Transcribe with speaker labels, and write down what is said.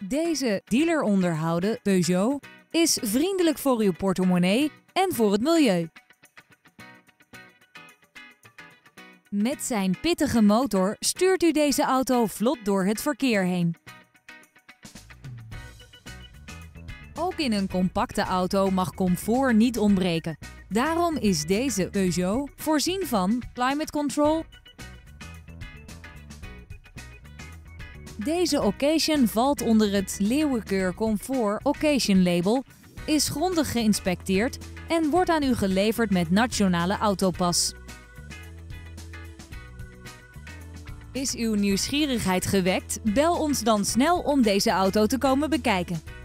Speaker 1: Deze dealer onderhouden Peugeot is vriendelijk voor uw portemonnee en voor het milieu. Met zijn pittige motor stuurt u deze auto vlot door het verkeer heen. Ook in een compacte auto mag comfort niet ontbreken. Daarom is deze Peugeot voorzien van climate control. Deze occasion valt onder het Leeuwenkeur Comfort Occasion label, is grondig geïnspecteerd en wordt aan u geleverd met nationale autopas. Is uw nieuwsgierigheid gewekt? Bel ons dan snel om deze auto te komen bekijken.